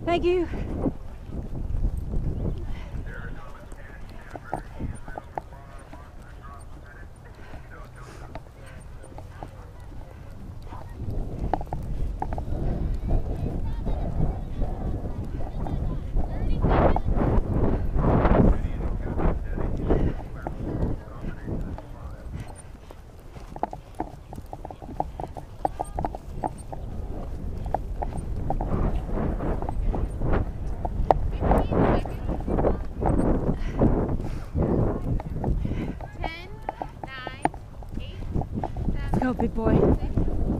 Thank you. Go, big boy. 6, 5,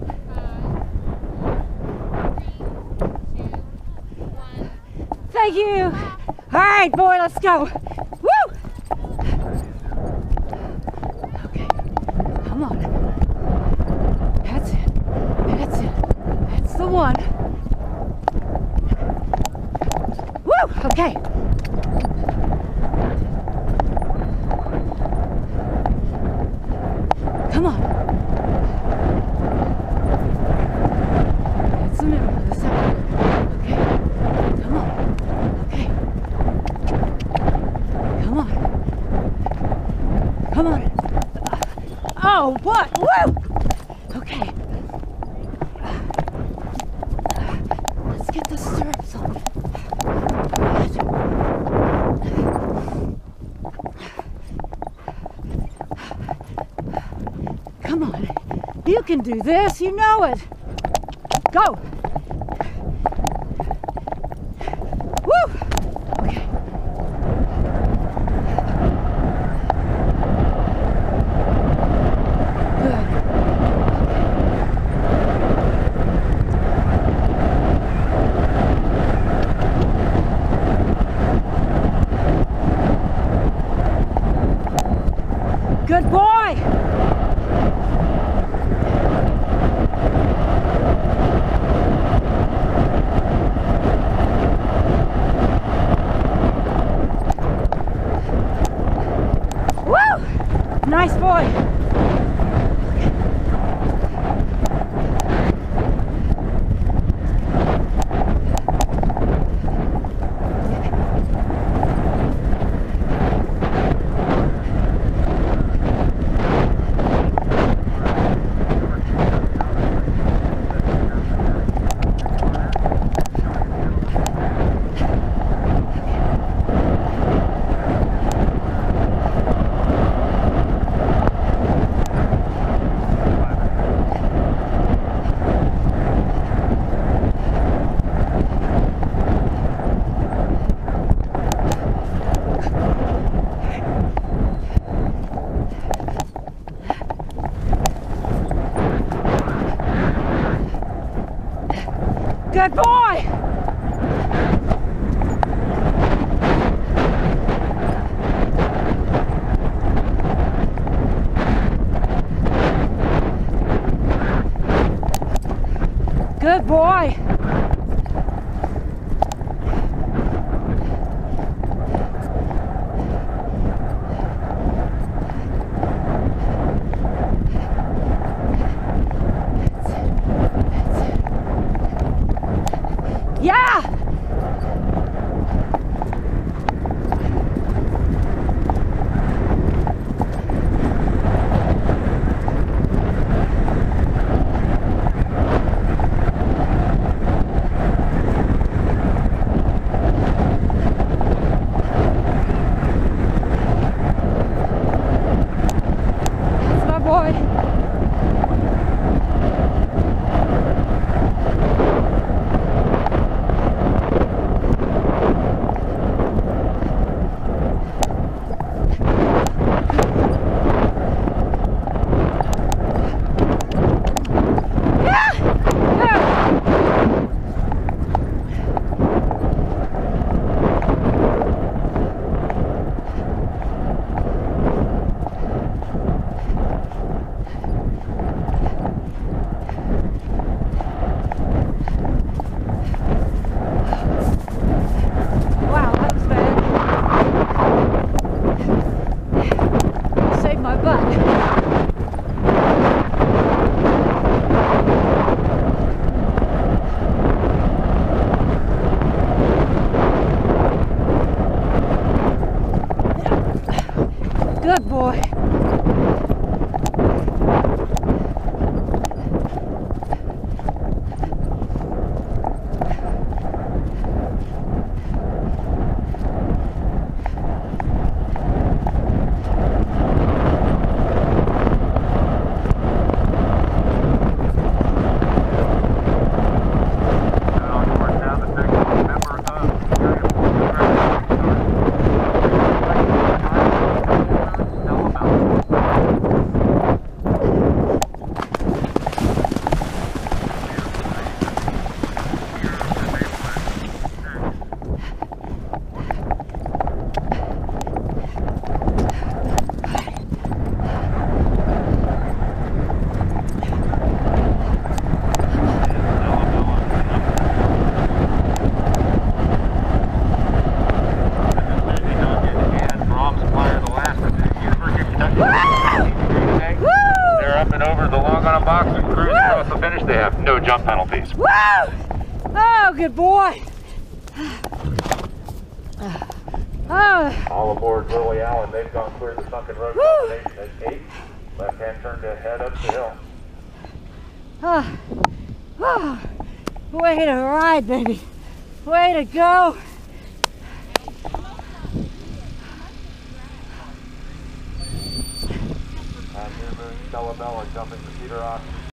3, 2, 1. Thank you. All right, boy, let's go. Woo! Okay, come on. That's it. That's it. That's the one. Woo! Okay. Come on. That's the middle of the second. Okay. Come on. Okay. Come on. Come on. Oh, what? Woo! Okay. Let's get the stirrups on. Come on. You can do this. You know it. Go. Woo! Okay. Good. Good boy. Nice boy. Good boy! Good boy! Yeah! That's my boy. over the log on a box and cruise across the finish. They have no jump penalties. Woo! Oh, good boy. Oh. All aboard Lily Allen. They've gone clear the sunken road Woo! combination at 8. Left hand turn to head up the hill. Oh. Oh. Way to ride, baby. Way to go. And here moves Bella Bella jumping the cedar rock.